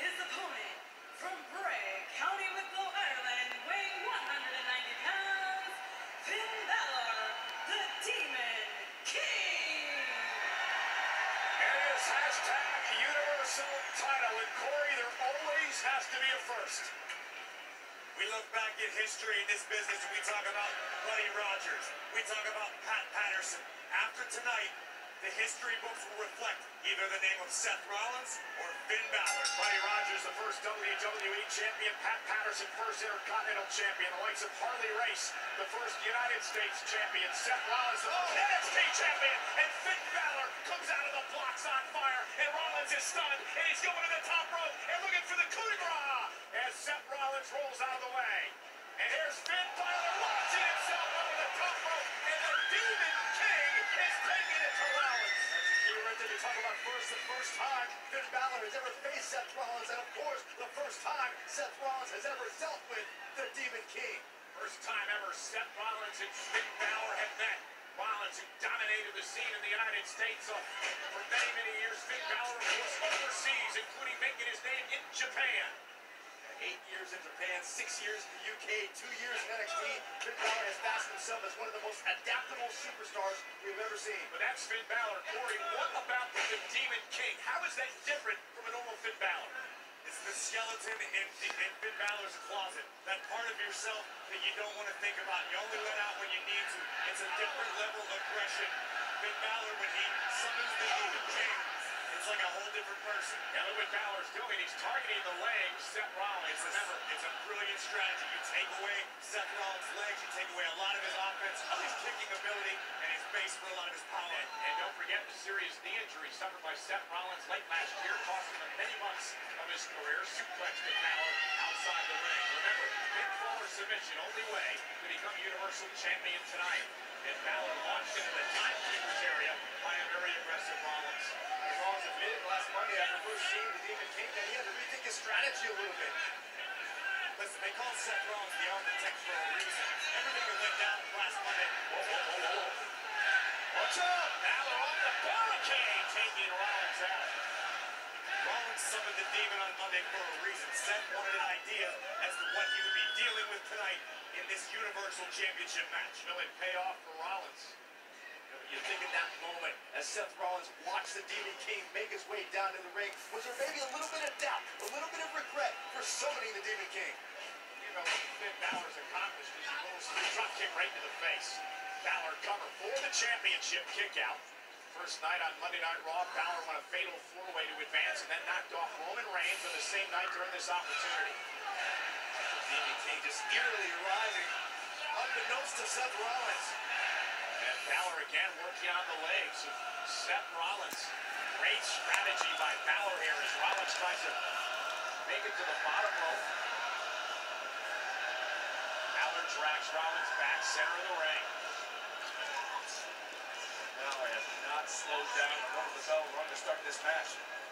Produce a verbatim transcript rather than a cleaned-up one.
his opponent, from Bray, County Wicklow, Ireland, weighing one hundred ninety pounds, Finn Balor, the Demon King! It is hashtag Universal title, and Corey, there always has to be a first. We look back at history in this business and we talk about Buddy Rogers. We talk about Pat Patterson. After tonight, the history books will reflect either the name of Seth Rollins or Finn Balor. Buddy Rogers, the first W W E champion. Pat Patterson, first Intercontinental champion. The likes of Harley Race, the first United States champion. Seth Rollins, the first N X T champion. And Finn Balor comes out of the blocks on fire. And Rollins is stunned. And he's going to the top rope and looking for the coup de grace as Seth Rollins rolls out of the way. And here's Finn Balor launching himself over the top rope. And the Demon King is taking it to Rollins. Here right there to talk about first, the first time Finn Balor has ever faced Seth Rollins, and of course, the first time Seth Rollins has ever dealt with the Demon King. First time ever Seth Rollins and Finn Balor have met. Rollins, who dominated the scene in the United States uh, for many, many years. Finn Balor, of course, overseas, including making his name in Japan. Eight years in Japan, six years in the U K, two years in N X T. Finn Balor has fastened himself as one of the most adaptable superstars we've ever seen. But that's Finn Balor. Corey, what about the Demon King? How is that different from a normal Finn Balor? It's the skeleton in, in Finn Balor's closet. That part of yourself that you don't want to think about. You only let out when you need to. It's a different level of aggression. Finn Balor, when he summons the Demon King, it's like a whole different person. Yeah, look what Balor's doing. He's targeting the legs, Seth Rollins. It's a, Remember, it's a brilliant strategy. You take away Seth Rollins' legs, you take away a lot of his offense, his kicking ability, and his base for a lot of his power. And, and don't forget the serious knee injury suffered by Seth Rollins late last year, costing him many months of his career. Suplex to Balor outside the ring. Remember, pinfall or submission, only way to become Universal Champion tonight. And Balor launched into the timekeeper's area by a very aggressive Rollins. As Rollins admitted last Monday after first seeing the Demon King that he had to rethink his strategy a little bit. Listen, they call Seth Rollins the architect for a reason. Everything that went down last Monday. Whoa, whoa, whoa, whoa. Watch out! Balor on the barricade, taking Rollins out. Rollins summoned the demon on Monday for a reason. Seth wanted an idea as to what he would be dealing with tonight in this Universal Championship match. Will it pay off for Rollins? You think in that moment, as Seth Rollins watched the Demon King make his way down to the ring, was there maybe a little bit of doubt, a little bit of regret for summoning the Demon King? You know what Finn Balor's accomplished is he rolls through drop kick right to the face. Balor cover for the championship kick out. First night on Monday Night Raw, Balor won a fatal four-way to advance and then knocked off Roman Reigns on the same night during this opportunity. The Demon King just eerily arriving, unbeknownst to Seth Rollins. And Balor again working on the legs of Seth Rollins. Great strategy by Balor here as Rollins tries to make it to the bottom rope. Balor drags Rollins back, center of the ring. Balor has not slowed down and rung the bell run to start this match.